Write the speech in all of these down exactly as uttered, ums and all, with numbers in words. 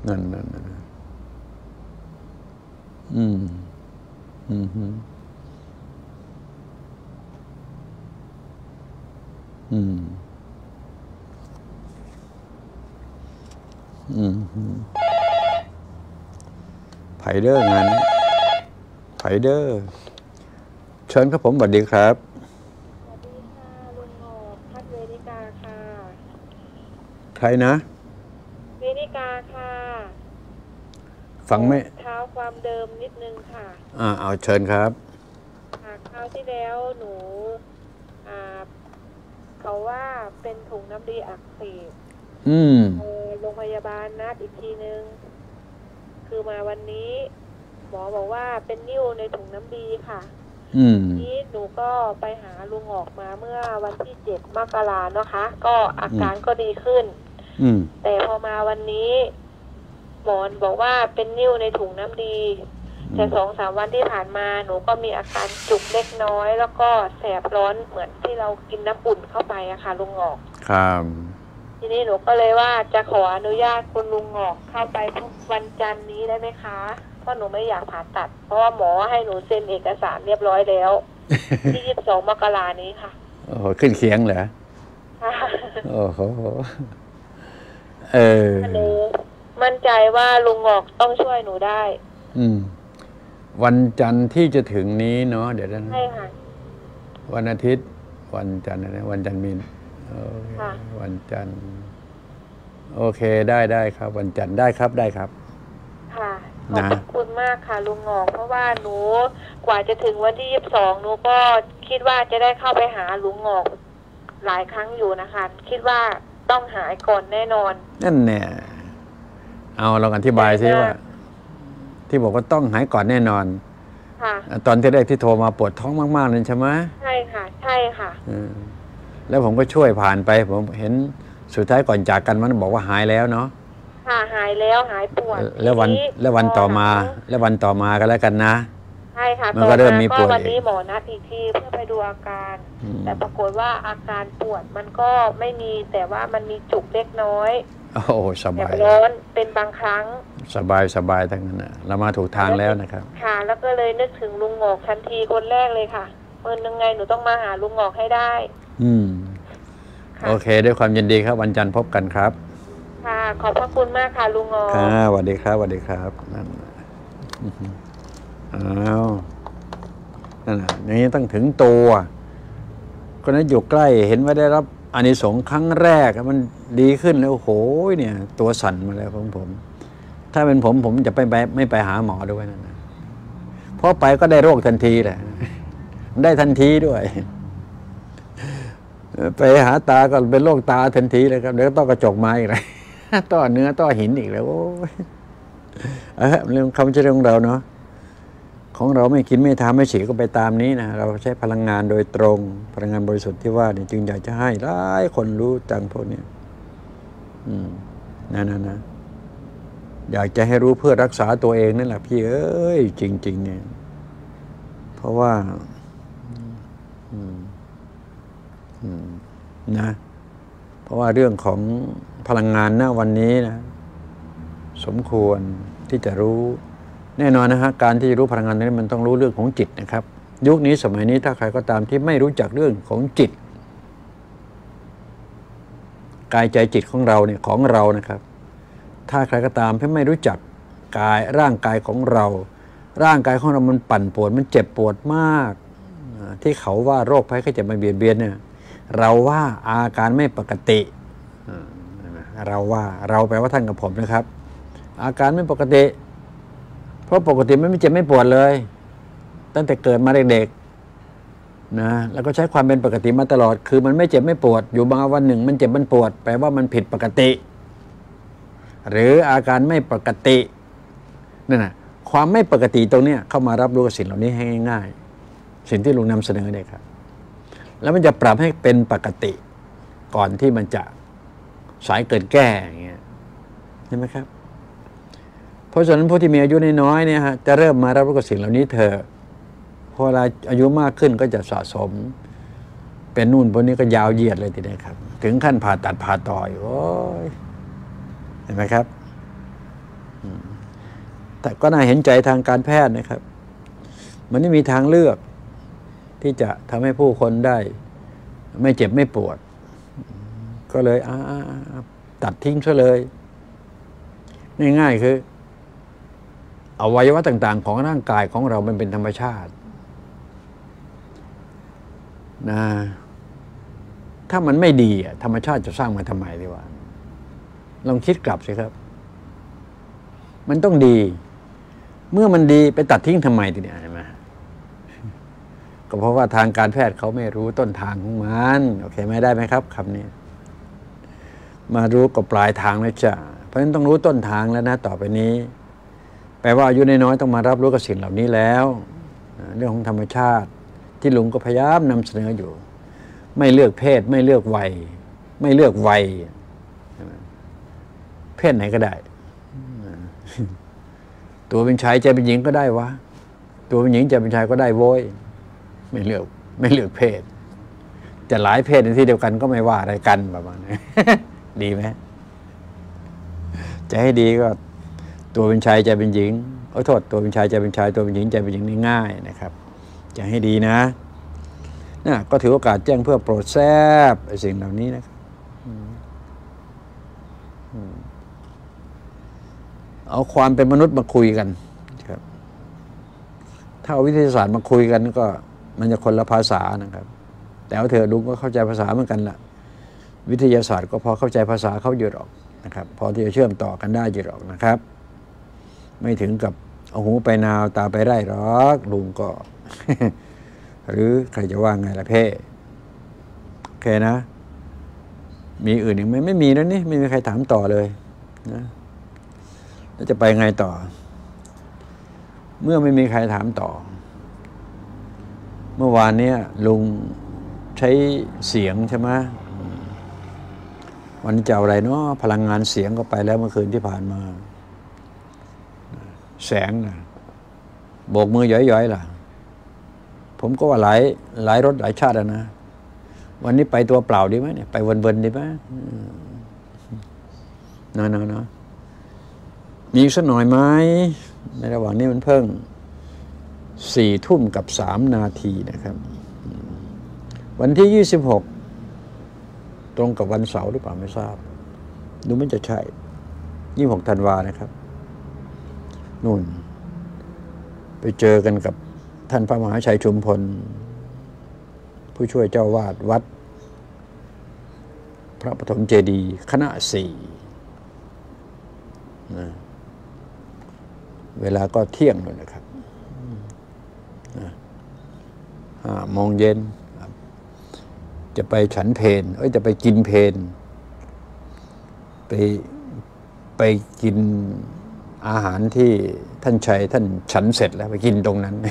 นั่นนั่นอืมอืมอืมอืมไผเดอร์งานนี้ไผเดอร์เชิญครับผมสวัสดีครับสวัสดีค่ะลุงหอกพัดเวนิกาค่ะใครนะเวนิกาค่ะฟังไม่เท้าความเดิมนิดนึงค่ะอ่าเอาเชิญครับค่ะคราวที่แล้วหนูอ่าเขาว่าเป็นถุงน้ำดีอักเสบอืมเออโรงพยาบาลนัดอีกทีนึงคือมาวันนี้หมอบอกว่าเป็นนิ่วในถุงน้ำดีค่ะอืมนี้หนูก็ไปหาลุงออกมาเมื่อวันที่เจ็ดมกราเนาะคะก็อาการก็ดีขึ้นอืมแต่พอมาวันนี้หมอบอกว่าเป็นนิ่วในถุงน้ำดีแต่สองสามวันที่ผ่านมาหนูก็มีอาการจุกเล็กน้อยแล้วก็แสบร้อนเหมือนที่เรากินน้ำอุ่นเข้าไปอะค่ะลุงหอกครับทีนี้หนูก็เลยว่าจะขออนุญาตคุณลุงหอกเข้าไปทุกวันจันทร์นี้ได้ไหมคะเพราะหนูไม่อยากผ่าตัดเพราะว่าหมอให้หนูเซ็นเอกสารเรียบร้อยแล้ว ที่ยี่สิบสองมกรานี้ค่ะโอ้โหขึ้นเคียงเหรอโอ้โหเออหนูมั่นใจว่าลุงหอกต้องช่วยหนูได้อืมวันจันทร์ที่จะถึงนี้เนาะเดี๋ยวนะใช่ค่ะวันอาทิตย์วันจันทร์นะวันจันทร์มีวันจันทร์โอเคได้ได้ครับวันจันทร์ได้ครับได้ครับค่ะขอบคุณมากค่ะลุงหอกเพราะว่าหนูกว่าจะถึงวันที่ยี่สิบสองหนูก็คิดว่าจะได้เข้าไปหาลุงหอกหลายครั้งอยู่นะคะคิดว่าต้องหายก่อนแน่นอนนั่นเนี่ยเอาลองอธิบายซิว่าที่บอกว่าต้องหายก่อนแน่นอนค่ะตอนที่แรกที่โทรมาปวดท้องมากๆเลยใช่ไหมใช่ค่ะใช่ค่ะแล้วผมก็ช่วยผ่านไปผมเห็นสุดท้ายก่อนจากกันมันบอกว่าหายแล้วเนาะค่ะหายแล้วหายปวดแล้ววันแล้ววันต่อมาแล้ววันต่อมาก็แล้วกันนะใช่ค่ะมันก็เริ่มมีปวดวันนี้หมอนัดอีกทีเพื่อไปดูอาการแต่ปรากฏว่าอาการปวดมันก็ไม่มีแต่ว่ามันมีจุกเล็กน้อยโอ้สบายร้อนเป็นบางครั้งสบายสบายทั้งนั้นนะเรามาถูกทางแล้วนะครับค่ะแล้วก็เลยนึกถึงลุงหงอกทันทีคนแรกเลยค่ะเมื่อยังไงหนูต้องมาหาลุงหงอกให้ได้อืมโอเคด้วยความยินดีครับวันจันทร์พบกันครับค่ะขอบพระคุณมากค่ะลุงหงอกค่ะสวัสดีครับสวัสดีครับนั่นอ้าวนั่นน่ะอย่างนี้ต้องถึงตัวคนนั้นอยู่ใกล้เห็นว่าได้รับอานิสงส์ครั้งแรกมันดีขึ้นแล้วโอ้โหเนี่ยตัวสั่นมาแล้วผมผมถ้าเป็นผมผมจะไปไม่ไปหาหมอด้วยนะเพราะไปก็ได้โรคทันทีแหละได้ทันทีด้วยไปหาตาก็เป็นโรคตาทันทีเลยครับเดี๋ยวต้องกระจกมาอีกเลยต้อเนื้อต้อหินอีกแล้วโอ้ยเออเรื่องคำเชื่อของเราเนาะของเราไม่กินไม่ทำไม่ฉีดก็ไปตามนี้นะเราใช้พลังงานโดยตรงพลังงานบริสุทธิ์ที่ว่าเนี่ยจึงอยากจะให้หลายคนรู้จังพวกนี้อืมนั่นนะนะอยากจะให้รู้เพื่อรักษาตัวเองนั่นแหละพี่เอ้ยจริงๆเนี่ยเพราะว่าอืมอืมนะเพราะว่าเรื่องของพลังงานณวันนี้นะสมควรที่จะรู้แน่นอนนะฮะการที่รู้พลังงานนี้มันต้องรู้เรื่องของจิตนะครับยุคนี้สมัยนี้ถ้าใครก็ตามที่ไม่รู้จักเรื่องของจิตกายใจจิตของเราเนี่ยของเรานะครับถ้าใครก็ตามที่ไม่รู้จักกายร่างกายของเราร่างกายของเรามันปั่นป่วนมันเจ็บปวดมากที่เขาว่าโรคภัยไข้เจ็บมาเบียดเบียนเนี่ยเราว่าอาการไม่ปกติเราว่าเราแปลว่าท่านกับผมนะครับอาการไม่ปกติเพราะปกติไม่เจ็บไม่ปวดเลยตั้งแต่เกิดมาเด็กๆนะแล้วก็ใช้ความเป็นปกติมาตลอดคือมันไม่เจ็บไม่ปวดอยู่บางวันหนึ่งมันเจ็บมันปวดแปลว่ามันผิดปกติหรืออาการไม่ปกตินั่นนะความไม่ปกติตรงนี้เข้ามารับรู้กับสิ่งเหล่านี้ให้ง่ายๆสิ่งที่ลุงนำเสนอเนี่ยครับแล้วมันจะปรับให้เป็นปกติก่อนที่มันจะสายเกิดแก้อย่างเงี้ยใช่ไหมครับเพราะฉะนั้นผู้ที่มีอายุน้อยๆเนี่ยฮะจะเริ่มมารับรู้กับสิ่งเหล่านี้เถอะพอเวลาอายุมากขึ้นก็จะสะสมเป็นนู่นพวกนี้ก็ยาวเหยียดเลยทีเดียวครับถึงขั้นผ่าตัดผ่าต่ออยู่โอ้ยเห็นไหมครับแต่ก็น่าเห็นใจทางการแพทย์นะครับมันไม่มีทางเลือกที่จะทำให้ผู้คนได้ไม่เจ็บไม่ปวดก็เลยอ่าตัดทิ้งซะเลยง่ายๆคืออวัยวะต่างๆของร่างกายของเรามันเป็นธรรมชาตินะถ้ามันไม่ดีธรรมชาติจะสร้างมาทำไมดีวะลองคิดกลับสิครับมันต้องดีเมื่อมันดีไปตัดทิ้งทำไมทีเนี้ยใช่ไหมก็เพราะว่าทางการแพทย์เขาไม่รู้ต้นทางของมันโอเคไหมได้ไหมครับคำนี้มารู้กับปลายทางแล้วจ้ะเพราะฉะนั้นต้องรู้ต้นทางแล้วนะต่อไปนี้แปลว่าอายุน้อยๆต้องมารับรู้กับสิ่งเหล่านี้แล้วเรื่องของธรรมชาติที่ลุงก็พยายามนำเสนออยู่ไม่เลือกเพศไม่เลือกวัยไม่เลือกวัยเพศไหนก็ได้ตัวเป็นชายใจเป็นหญิงก็ได้วะตัวเป็นหญิงใจเป็นชายก็ได้โว้ยไม่เลือกไม่เลือกเพศแต่หลายเพศในที่เดียวกันก็ไม่ว่าอะไรกันประมาณนี้ ดีไหมจะให้ดีก็ตัวเป็นชายใจเป็นหญิงโอ้โทษตัวเป็นชายใจเป็นชายตัวเป็นหญิงใจเป็นหญิงนี่ง่ายนะครับจะให้ดีนะนะก็ถือโอกาสแจ้งเพื่อโปรดแซบสิ่งเหล่านี้นะครับเอาความเป็นมนุษย์มาคุยกันครับถ้าเอาวิทยาศาสตร์มาคุยกันก็มันจะคนละภาษานะครับแต่เอาเถอะลุงก็เข้าใจภาษาเหมือนกันละวิทยาศาสตร์ก็พอเข้าใจภาษาเขาอยู่หรอกนะครับพอที่จะเชื่อมต่อกันได้อยู่หรอกนะครับไม่ถึงกับเอาหูไปนาวตาไปไร่หรอกลุงก็ หรือใครจะว่าไงล่ะเพ่โอเคนะมีอื่นอีกไหมไม่มีแล้วนี่ไม่มีใครถามต่อเลยนะแล้วจะไปไงต่อเมื่อไม่มีใครถามต่อเมื่อวานนี้ลุงใช้เสียงใช่ไหมวันนี้จะเอาอะไรเนาะพลังงานเสียงก็ไปแล้วเมื่อคืนที่ผ่านมาแสงนะโบกมือย้อยๆล่ะผมก็ว่าหลายหลายรถหลายชาตินะวันนี้ไปตัวเปล่าดีไหมเนี่ยไปวนๆดีไหมเนาะเนาะเนาะมีสักหน่อยไหมในระหว่างนี้มันเพิ่งสี่ทุ่มกับสามนาทีนะครับวันที่ยี่สิบหกตรงกับวันเสาร์หรือเปล่าไม่ทราบดูมันจะใช่ยี่สิบหกธันวานะครับนู่นไปเจอกันกับท่านพระมหาชัยชุมพลผู้ช่วยเจ้าวาดวัดพระปฐมเจดีย์คณะสี่นะเวลาก็เที่ยงเลยนะครับห้าโมงเย็นจะไปฉันเพลเอ้ยจะไปกินเพลไปไปกินอาหารที่ท่านชัยท่านฉันเสร็จแล้วไปกินตรงนั้น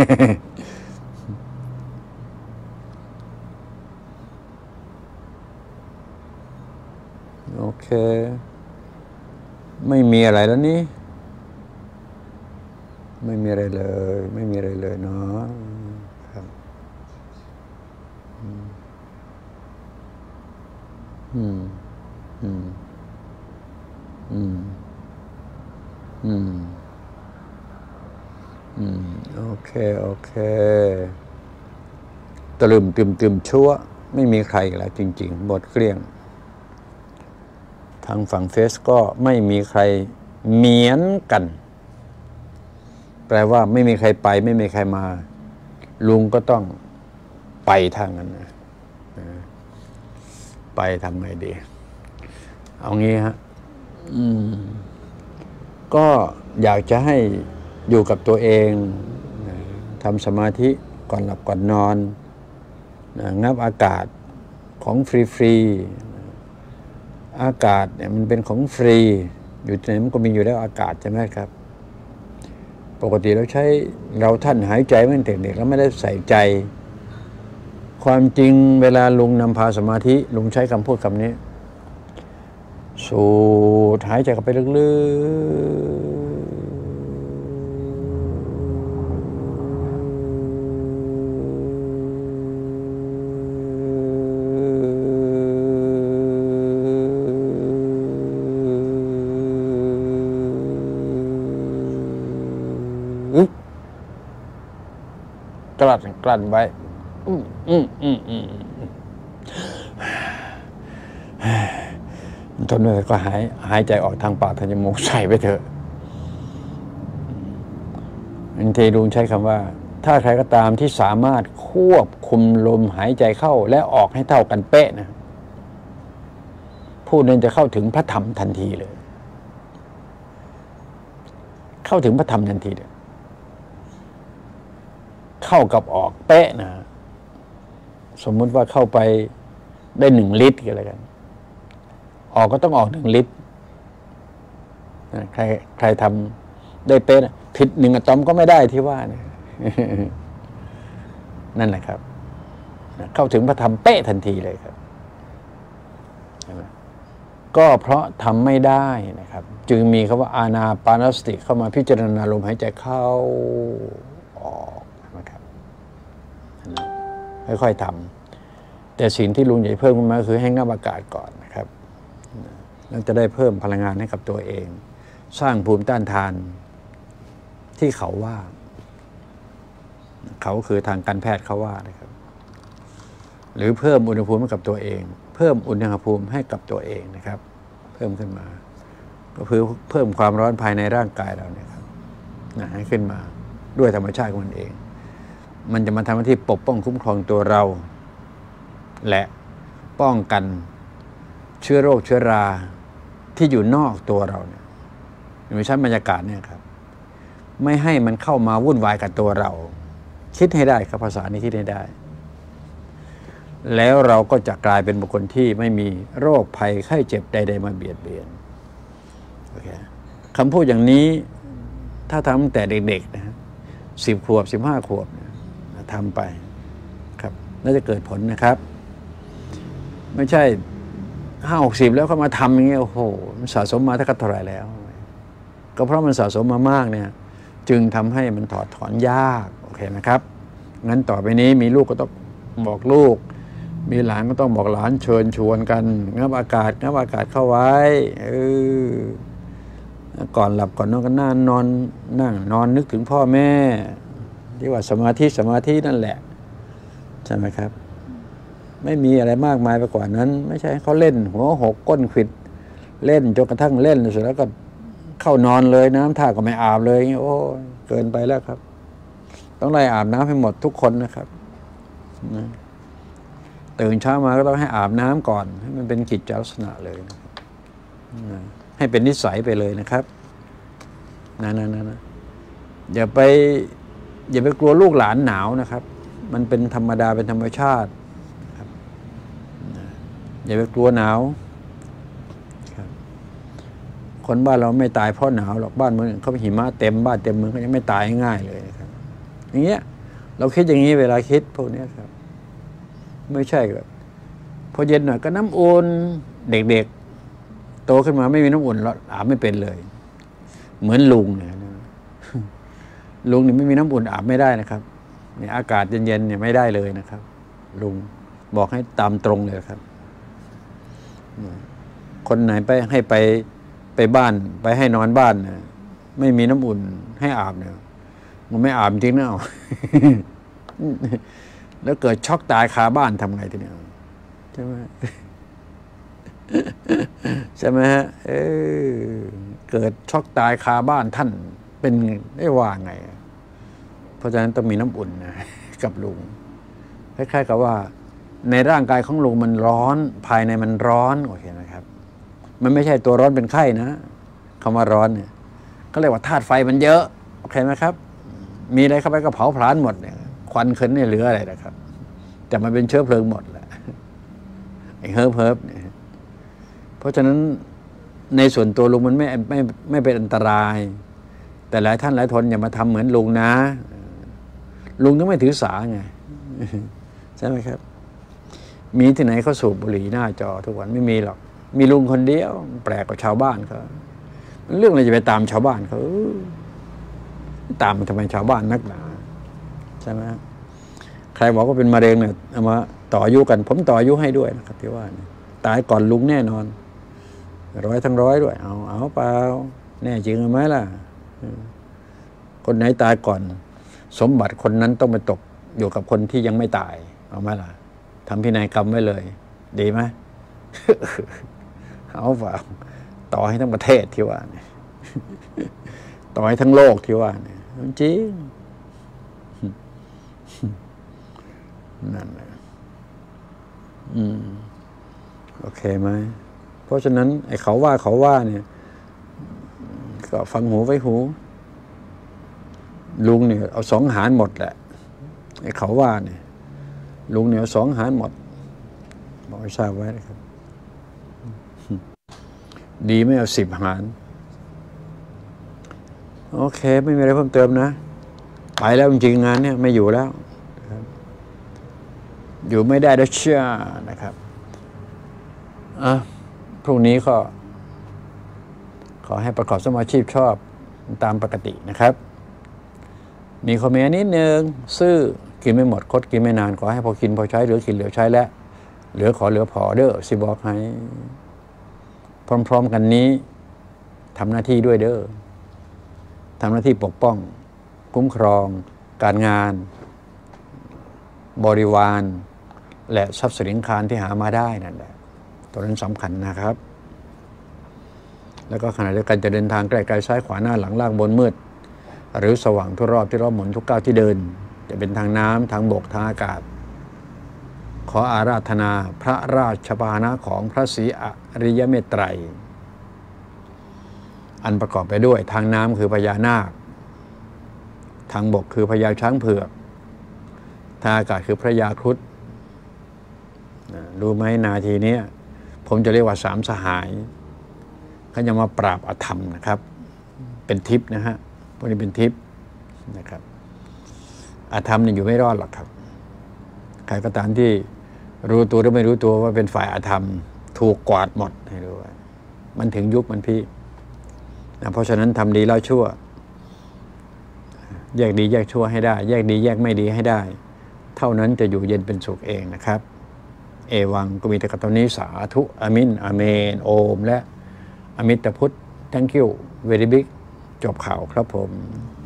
โอเคไม่มีอะไรแล้วนี่ไม่มีอะไรเลยไม่มีอะไรเลยเนาะครับอืมอืมอืมอืมอืมอืมโอเคโอเคตะลึมตึมตึมชั่วไม่มีใครแล้วจริงๆหมดเกลี้ยงทางฝั่งเฟซก็ไม่มีใครเหมือนกันแปลว่าไม่มีใครไปไม่มีใครมาลุงก็ต้องไปทางนั้นนะไปทำไงดีเอางี้ฮะอืมก็อยากจะให้อยู่กับตัวเองทำสมาธิก่อนหลับก่อนนอนงับอากาศของฟรีๆอากาศเนี่ยมันเป็นของฟรีอยู่ที่ไหนมันก็มีอยู่แล้วอากาศใช่ไหมครับปกติเราใช้เราท่านหายใจไม่ถึงเด็กแล้วไม่ได้ใส่ใจความจริงเวลาลุงนำพาสมาธิลุงใช้คำพูดคำนี้สูดหายใจเข้าไปลึกๆอึ๊บกลั้นกลั้นไว้อืมอืมอืมอืมทนไม่ไหวก็หายหายใจออกทางปากทางจมูกใส่ไปเถอะอันเทลุงใช้คำว่าถ้าใครก็ตามที่สามารถควบคุมลมหายใจเข้าและออกให้เท่ากันเป๊ะนะผู้นั้นจะเข้าถึงพระธรรมทันทีเลยเข้าถึงพระธรรมทันทีเลยเข้ากับออกเป๊ะนะสมมุติว่าเข้าไปได้หนึ่งลิตรก็แล้วกันออกก็ต้องออกหนึ่งลิตรใครใครทำได้เป๊ะนะผิดหนึ่งอะตอมก็ไม่ได้ที่ว่าเนี่ยนั่นแหละครับเข้าถึงพระธรรมเป๊ะทันทีเลยครับก็เพราะทำไม่ได้นะครับจึงมีคำว่าอานาปานสติเข้ามาพิจารณาลมหายใจเข้าออกนะครับค่อยๆทำแต่สิ่งที่ลุงใหญ่เพิ่มขึ้นมาคือให้งับอากาศก่อนนะครับแล้วจะได้เพิ่มพลังงานให้กับตัวเองสร้างภูมิต้านทานที่เขาว่าเขาคือทางการแพทย์เขาว่านะครับหรือเพิ่มอุณหภูมิให้กับตัวเองเพิ่มอุณหภูมิให้กับตัวเองนะครับเพิ่มขึ้นมาก็คือเพิ่มความร้อนภายในร่างกายเราเนี่ยครับนะให้ขึ้นมาด้วยธรรมชาติของมันเองมันจะมาทำหน้าที่ปกป้องคุ้มครองตัวเราและป้องกันเชื้อโรคเชื้อราที่อยู่นอกตัวเราเนี่ยอยู่ในชั้นบรรยากาศเนี่ยครับไม่ให้มันเข้ามาวุ่นวายกับตัวเราคิดให้ได้ครับภาษานี้คิดให้ได้แล้วเราก็จะกลายเป็นบุคคลที่ไม่มีโรคภัยไข้เจ็บใดๆมาเบียดเบียนโอเคคำพูดอย่างนี้ถ้าทำตั้งแต่เด็กๆนะสิบขวบสิบห้าขวบนะทำไปครับน่าจะเกิดผลนะครับไม่ใช่ห้าหกสิบแล้วเขามาทำอย่างเงี้ยโอ้โหมันสะสมมาถ้าเท่าไหร่แล้วก็เพราะมันสะสมมามากเนี่ยจึงทำให้มันถอดถอนยากโอเคนะครับงั้นต่อไปนี้มีลูกก็ต้องบอกลูกมีหลานก็ต้องบอกหลานเชิญชวนกันงับอากาศงับอากาศเข้าไว้เออก่อนหลับก่อนนอนก็นั่งนอนนั่งนอนนึกถึงพ่อแม่ที่ว่าสมาธิสมาธินั่นแหละใช่ไหมครับไม่มีอะไรมากมายไปกว่านั้นไม่ใช่เขาเล่นหัวหกก้นขวิดเล่นจนกระทั่งเล่นเสร็จแล้วก็เข้านอนเลยน้ำท่าก็ไม่อาบเลยโอ้เกินไปแล้วครับต้องไล่อาบน้ำให้หมดทุกคนนะครับนะตื่นเช้ามาก็ต้องให้อาบน้ำก่อนให้มันเป็นกิจลักษณะเลยนะให้เป็นนิสัยไปเลยนะครับนะนะนะนะอย่าไปอย่าไปกลัวลูกหลานหนาวนะครับมันเป็นธรรมดาเป็นธรรมชาติครับอย่าไปกลัวหนาวครับคนบ้านเราไม่ตายเพราะหนาวหรอกบ้านเมืองเขาหิมะเต็มบ้านเต็มเมืองเขายังไม่ตายง่ายเลยนะครับอย่างเงี้ยเราคิดอย่างนี้เวลาคิดพวกนี้ครับไม่ใช่แบบพอเย็นหน่อยก็น้ำอุ่นเด็กๆโตขึ้นมาไม่มีน้ำอุ่นแล้วอาบไม่เป็นเลยเหมือนลุงเนี่ยลุงนี่ไม่มีน้ำอุ่นอาบไม่ได้นะครับเนี่ยอากาศเย็นๆเนี่ยไม่ได้เลยนะครับลุงบอกให้ตามตรงเลยครับคนไหนไปให้ไปไปบ้านไปให้นอนบ้านเนี่ยไม่มีน้ำอุ่นให้อาบเนี่ยมันไม่อาบจริงนะแล้วเกิดช็อกตายคาบ้านทำไงทีนี้ใช่ไหมใช่ไหมฮะเออเกิดช็อกตายคาบ้านท่านเป็นได้ว่าไงเพราะฉะนั้นต้องมีน้ำอุ่นนะกับลุงคล้ายๆกับว่าในร่างกายของลุงมันร้อนภายในมันร้อนโอเคนะครับมันไม่ใช่ตัวร้อนเป็นไข้นะคำว่าร้อนเนี่ยก็เรียกว่าธาตุไฟมันเยอะโอเคไหมครับมีอะไรเข้าไปก็เผาผลาญหมดเนี่ยควันขึ้นเนี่ยเหลืออะไรนะครับแต่มันเป็นเชื้อเพลิงหมดแหละไอ้เฮิร์บเฮิร์บเนี่ยเพราะฉะนั้นในส่วนตัวลุงมันไม่ไม่ไม่เป็นอันตรายแต่หลายท่านหลายทนอย่ามาทำเหมือนลุงนะลุงก็ไม่ถือสาไงใช่ไหมครับมีที่ไหนเขาสูบบุหรี่หน้าจอทุกวันไม่มีหรอกมีลุงคนเดียวแปลกกว่าชาวบ้านเขาเรื่องอะไรจะไปตามชาวบ้านเขาตามทำไมชาวบ้านนักหนาใช่ไหมใครบอกว่าเป็นมะเร็งเนี่ยเอามาต่ออายุกันผมต่ออายุให้ด้วยนะครับที่ว่าตายก่อนลุงแน่นอนร้อยทั้งร้อยด้วยเอาเอาเปล่าแน่จริงไหมล่ะคนไหนตายก่อนสมบัติคนนั้นต้องไปตกอยู่กับคนที่ยังไม่ตายเอาไหมล่ะทำพินัยกรรมไว้เลยดีไหม เอาเปล่าต่อให้ทั้งประเทศที่ว่าเนี่ยต่อให้ทั้งโลกที่ว่าเนี่ยจริงนั่นแหละอืมโอเคไหมเพราะฉะนั้นไอ้เขาว่าเขาว่าเนี่ยก็ฟังหูไว้หูลุงเนี่ยเอาสองหารหมดแหละไอ้เขาว่าเนี่ยลุงเนี่ยเอาสองหารหมดบอกให้ทราบไว้นะครับดีไม่เอาสิบหารโอเคไม่มีอะไรเพิ่มเติมนะไปแล้วจริงๆงานเนี่ยไม่อยู่แล้วอยู่ไม่ได้แล้วเชื่อนะครับอ่ะพรุ่งนี้ก็ขอให้ประกอบสมาชีพชอบตามปกตินะครับมีคอมเมนต์นิดนึงซื้อกินไม่หมดคดกินไม่นานขอให้พอกินพอใช้เหลือกินเหลือใช้แล้วเหลือขอเหลือพอเด้อสิบอกให้พร้อมๆกันนี้ทำหน้าที่ด้วยเด้อทำหน้าที่ปกป้องคุ้มครองการงานบริวารและทรัพย์สินคารที่หามาได้นั่นแหละตัวนั้นสำคัญนะครับแล้วก็ขณะเดียวกันจะเดินทางใกล้ๆซ้ายขวาหน้าหลังล่างบนมืดหรือสว่างทุกรอบที่รอบหมุนทุกก้าวที่เดินจะเป็นทางน้ำทางบกทางอากาศขออาราธนาพระราชพาหนะของพระศรีอริยเมตไตรอันประกอบไปด้วยทางน้ำคือพญานาคทางบกคือพญาช้างเผือกทางอากาศคือพระยาครุฑรู้ไหมนาทีนี้ผมจะเรียกว่าสามสหายเขาจะมาปราบอธรรมนะครับเป็นทิพย์นะฮะพวกนี้เป็นทิพย์นะครับอธรรมเนี่ยอยู่ไม่รอดหรอกครับใครก็ตามที่รู้ตัวหรือไม่รู้ตัวว่าเป็นฝ่ายอธรรมถูกกวาดหมดให้รู้ว่ามันถึงยุคมันพี่นะเพราะฉะนั้นทำดีแล้วชั่วแยกดีแยกชั่วให้ได้แยกดีแยกไม่ดีให้ได้เท่านั้นจะอยู่เย็นเป็นสุขเองนะครับเอวังก็มีแต่กับตอนนี้สาธุอามินอาเมนโอมและอมิตรพุทธ thank you very big จบข่าวครับผม